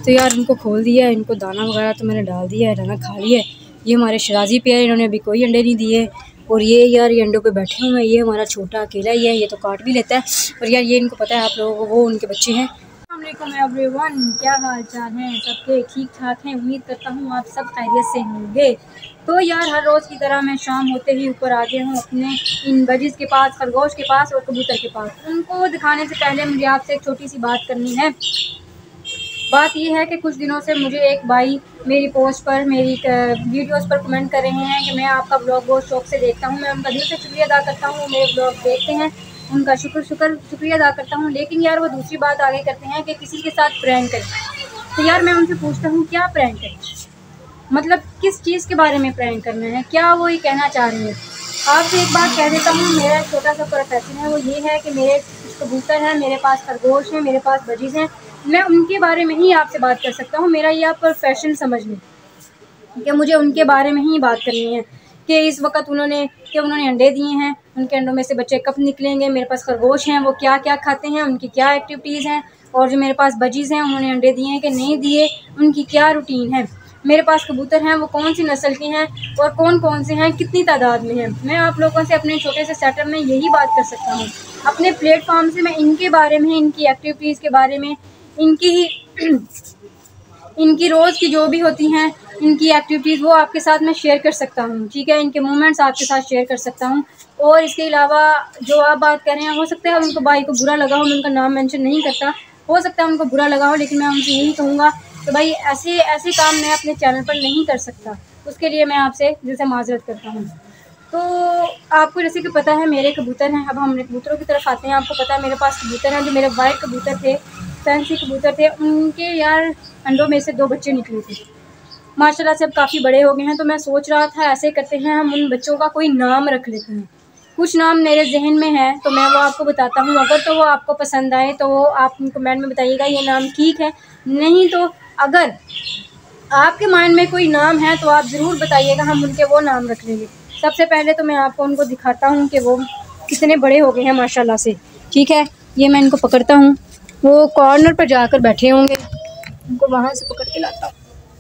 तो यार इनको खोल दिया है, इनको दाना वगैरह तो मैंने डाल दिया है, दाना खा लिया है। ये हमारे शराजी पे है, इन्होंने अभी कोई अंडे नहीं दिए। और ये यार ये अंडों पे बैठे हुए हैं। ये हमारा छोटा अकेला ही है, ये तो काट भी लेता है। और यार ये इनको पता है आप लोगों को, वो उनके बच्चे हैं। अस्सलाम वालेकुम एवरीवन, क्या हाल चाल हैं सबके? ठीक ठाक हैं, उम्मीद करता हूँ आप सब खैरियत से होंगे। तो यार हर रोज़ की तरह मैं शाम होते ही ऊपर आ गया हूँ अपने इन बजिस के पास, खरगोश के पास और कबूतर के पास। उनको दिखाने से पहले मुझे आपसे एक छोटी सी बात करनी है। बात ये है कि कुछ दिनों से मुझे एक भाई मेरी पोस्ट पर, मेरी वीडियोस पर कमेंट कर रहे हैं कि मैं आपका ब्लॉग बहुत शौक से देखता हूँ। मैं उनका दिल से शुक्रिया अदा करता हूँ, वो मेरे ब्लॉग देखते हैं, उनका शुक्रिया अदा करता हूँ। लेकिन यार वो दूसरी बात आगे करते हैं कि किसी के साथ प्रैंक करें। तो यार मैं उनसे पूछता हूँ क्या प्रैंक करें, मतलब किस चीज़ के बारे में प्रैंक करना है, क्या वो ये कहना चाह रहे हैं। आपसे एक बात कह देता हूँ, मेरा छोटा सा प्रोफेशन है, वो ये है कि मेरे कबूतर हैं, मेरे पास खरगोश हैं, मेरे पास बजीज हैं। मैं उनके बारे में ही आपसे बात कर सकता हूँ। मेरा ये आप प्रोफेशन समझ लें कि मुझे उनके बारे में ही बात करनी है कि इस वक्त उन्होंने अंडे दिए हैं, उनके अंडों में से बच्चे कब निकलेंगे, मेरे पास खरगोश हैं वो क्या क्या खाते हैं, उनकी क्या एक्टिविटीज़ हैं, और जो मेरे पास बजीज़ हैं उन्होंने अंडे दिए हैं कि नहीं दिए, उनकी क्या रूटीन है। मेरे पास कबूतर हैं वो कौन सी नस्ल के हैं और कौन कौन से हैं, कितनी तादाद में हैं। मैं आप लोगों से अपने छोटे से सेटअप में यही बात कर सकता हूँ। अपने प्लेटफॉर्म से मैं इनके बारे में, इनकी एक्टिविटीज़ के बारे में, इनकी रोज़ की जो भी होती हैं इनकी एक्टिविटीज़, वो आपके साथ मैं शेयर कर सकता हूँ। ठीक है, इनके मूवमेंट्स आपके साथ शेयर कर सकता हूँ। और इसके अलावा जो आप बात कर रहे हैं, हो सकता है उनको भाई को बुरा लगा हो, मैं उनका नाम मेंशन नहीं करता, हो सकता है उनको बुरा लगा हो, लेकिन मैं उनसे यही कहूँगा तो भाई ऐसे काम मैं अपने चैनल पर नहीं कर सकता, उसके लिए मैं आपसे जैसे माजरत करता हूँ। तो आपको जैसे कि पता है मेरे कबूतर हैं। अब हम कबूतरों की तरफ आते हैं। आपको पता है मेरे पास कबूतर हैं, जो मेरे वाइट कबूतर थे, फैंसी कबूतर थे, उनके यार अंडों में से 2 बच्चे निकले थे। माशाल्लाह से अब काफ़ी बड़े हो गए हैं। तो मैं सोच रहा था ऐसे करते हैं, हम उन बच्चों का कोई नाम रख लेते हैं। कुछ नाम मेरे जहन में है तो मैं वो आपको बताता हूँ। अगर तो वो आपको पसंद आए तो वो आप कमेंट में बताइएगा ये नाम ठीक है, नहीं तो अगर आपके माइंड में कोई नाम है तो आप ज़रूर बताइएगा, हम उनके वो नाम रख लेंगे। सबसे पहले तो मैं आपको उनको दिखाता हूँ कि वो कितने बड़े हो गए हैं माशाल्लाह से। ठीक है, ये मैं इनको पकड़ता हूँ, वो कॉर्नर पर जाकर बैठे होंगे, उनको वहाँ से पकड़ के लाता हूँ।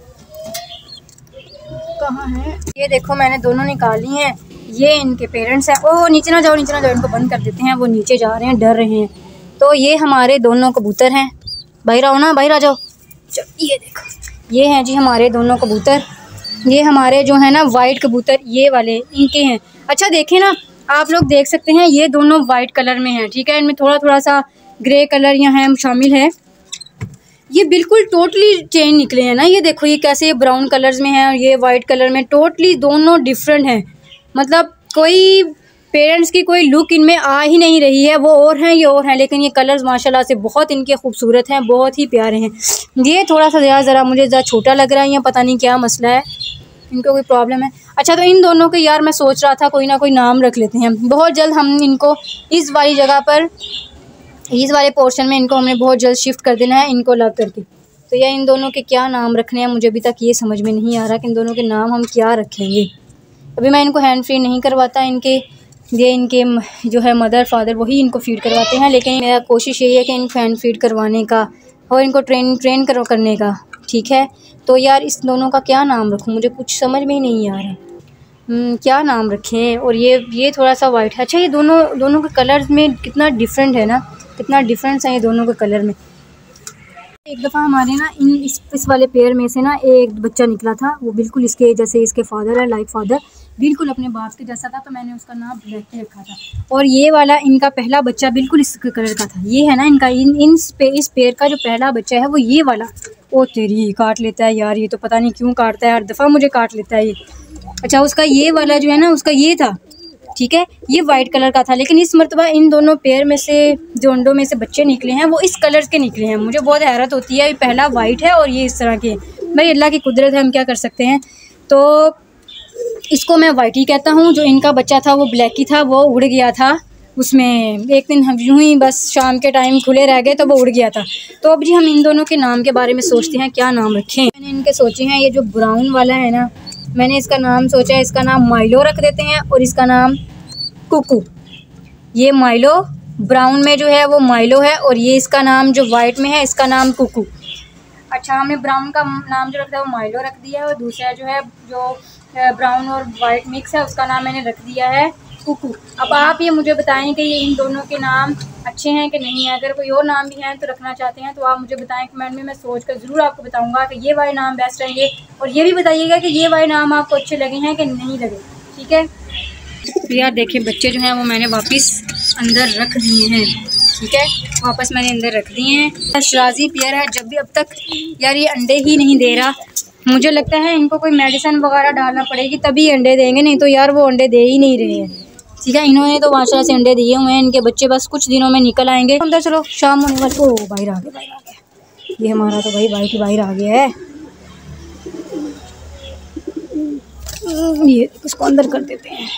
कहाँ है ये? देखो मैंने दोनों निकाली हैं, ये इनके पेरेंट्स हैं। ओह नीचे ना जाओ, नीचे ना जाओ, इनको बंद कर देते हैं, वो नीचे जा रहे हैं, डर रहे हैं। तो ये हमारे दोनों कबूतर हैं, बाहर आओ ना, बाहर आ जाओ। ये देखो ये हैं जी हमारे दोनों कबूतर। ये हमारे जो है ना वाइट कबूतर, ये वाले इनके हैं। अच्छा देखें ना, आप लोग देख सकते हैं ये दोनों वाइट कलर में हैं। ठीक है, इनमें थोड़ा थोड़ा सा ग्रे कलर यहाँ शामिल है। ये बिल्कुल टोटली चेंज निकले हैं ना, ये देखो ये कैसे, ये ब्राउन कलर्स में है और ये वाइट कलर में, टोटली दोनों डिफरेंट हैं। मतलब कोई पेरेंट्स की कोई लुक इनमें आ ही नहीं रही है, वो और हैं ये और हैं, लेकिन ये कलर्स माशाल्लाह से बहुत इनके खूबसूरत हैं, बहुत ही प्यारे हैं। ये थोड़ा सा ज़रा मुझे ज़रा छोटा लग रहा है, या पता नहीं क्या मसला है, इनको कोई प्रॉब्लम है। अच्छा तो इन दोनों के यार मैं सोच रहा था कोई ना कोई नाम रख लेते हैं। बहुत जल्द हम इनको इस वाली जगह पर, इस वाले पोर्शन में इनको हमने बहुत जल्द शिफ्ट कर देना है, इनको अलग करके। तो यार इन दोनों के क्या नाम रखने हैं, मुझे अभी तक ये समझ में नहीं आ रहा कि इन दोनों के नाम हम क्या रखेंगे। अभी मैं इनको हैंड फीड नहीं करवाता, इनके जो है मदर फादर वही इनको फीड करवाते हैं, लेकिन मेरा कोशिश यही है कि इनको हैंड फीड करवाने का और इनको ट्रेन करने का। ठीक है, तो यार इस दोनों का क्या नाम रखूँ, मुझे कुछ समझ में ही नहीं आ रहा क्या नाम रखें। और ये थोड़ा सा वाइट है। अच्छा ये दोनों के कलर्स में कितना डिफरेंट है ना, कितना डिफरेंस है ये दोनों के कलर में। एक दफ़ा हमारे ना इस वाले पेयर में से ना एक बच्चा निकला था, वो बिल्कुल इसके जैसे, इसके फादर है लाइक फादर, बिल्कुल अपने बाप के जैसा था, तो मैंने उसका नाम ब्लैक रखा था। और ये वाला इनका पहला बच्चा बिल्कुल इस कलर का था। ये है ना इनका इस पेयर का जो पहला बच्चा है वो ये वाला। ओ तेरी काट लेता है यार, ये तो पता नहीं क्यों काटता है, हर दफ़ा मुझे काट लेता है ये। अच्छा उसका ये वाला जो है ना, उसका ये था। ठीक है, ये वाइट कलर का था, लेकिन इस मरतबा इन दोनों पेयर में से जो अंडों में से बच्चे निकले हैं वो इस कलर के निकले हैं। मुझे बहुत हैरत होती है, ये पहला वाइट है और ये इस तरह के। भाई अल्लाह की कुदरत है, हम क्या कर सकते हैं। तो इसको मैं वाइट ही कहता हूँ। जो इनका बच्चा था वो ब्लैक ही था, वो उड़ गया था उसमें। एक दिन हम यूँ ही बस शाम के टाइम खुले रह गए तो वो उड़ गया था। तो अब जी हम इन दोनों के नाम के बारे में सोचते हैं क्या नाम रखें। मैंने इनके सोचे हैं, ये जो ब्राउन वाला है ना, मैंने इसका नाम सोचा है, इसका नाम माइलो रख देते हैं और इसका नाम कुकू। ये माइलो, ब्राउन में जो है वो माइलो है, और ये इसका नाम जो वाइट में है इसका नाम कुकू। अच्छा, हमने ब्राउन का नाम जो रखा है वो माइलो रख दिया है, और दूसरा जो है जो ब्राउन और वाइट मिक्स है उसका नाम मैंने रख दिया है कुकू। अब आप ये मुझे बताएं कि ये इन दोनों के नाम अच्छे हैं कि नहीं है। अगर कोई और नाम भी हैं तो रखना चाहते हैं तो आप मुझे बताएं कमेंट में, मैं सोच कर ज़रूर आपको बताऊंगा कि ये वाले नाम बेस्ट रहेंगे। और ये भी बताइएगा कि ये वाले नाम आपको अच्छे लगे हैं कि नहीं लगे, ठीक है। तो यार देखिए बच्चे जो हैं वो मैंने वापस अंदर रख दिए हैं, ठीक है, वापस मैंने अंदर रख दिए हैं। शराजी पेयर है, जब भी अब तक यार ये अंडे ही नहीं दे रहा, मुझे लगता है इनको कोई मेडिसिन वगैरह डालना पड़ेगी तभी अंडे देंगे, नहीं तो यार वो अंडे दे ही नहीं रहे हैं, ठीक है। इन्होंने तो माशाल्लाह से अंडे दिए हुए हैं, इनके बच्चे बस कुछ दिनों में निकल आएंगे अंदर। चलो शाम होने वाली, ओ बाहर आ गया, बाहर आ गया, ये हमारा तो भाई बाहर की बाहर आ गया है। ये इसको अंदर कर देते हैं।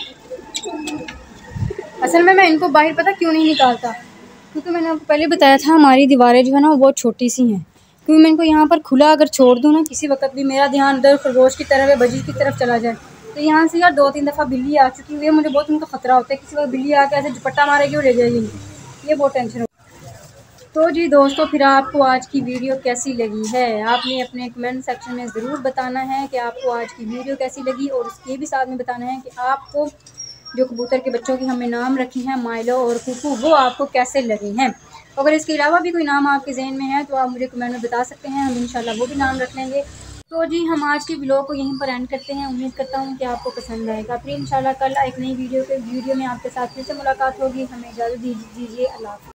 असल में मैं इनको बाहर पता क्यों नहीं निकालता, क्योंकि मैंने आपको पहले बताया था हमारी दीवारें जो है ना वो बहुत छोटी सी हैं, क्योंकि मैं इनको यहाँ पर खुला अगर छोड़ दूँ ना, किसी वक्त भी मेरा ध्यान उधर खरगोश की तरफ या बजी की तरफ चला जाए, तो यहाँ से यार 2-3 दफ़ा बिल्ली आ चुकी हुई है, मुझे बहुत उनका ख़तरा होता है किसी वक्त बिल्ली आके ऐसे झपट्टा मारेगी और ले जाएगी, ये बहुत टेंशन होती है। तो जी दोस्तों, फिर आपको आज की वीडियो कैसी लगी है, आपने अपने कमेंट सेक्शन में ज़रूर बताना है कि आपको आज की वीडियो कैसी लगी, और उसके भी साथ में बताना है कि आपको जो कबूतर के बच्चों की हमने नाम रखे हैं माइलो और कुकू, वो आपको कैसे लगे हैं। अगर इसके अलावा भी कोई नाम आपके जहन में है तो आप मुझे कमेंट में बता सकते हैं, हम इंशाल्लाह वो भी नाम रख लेंगे। तो जी हम आज के व्लॉग को यहीं पर एंड करते हैं, उम्मीद करता हूँ कि आपको पसंद आएगा। फिर इंशाल्लाह कल एक नई वीडियो में आपके साथ फिर से मुलाकात होगी। हमें इजाज़त दीजिए, अल्लाह हाफ़िज़।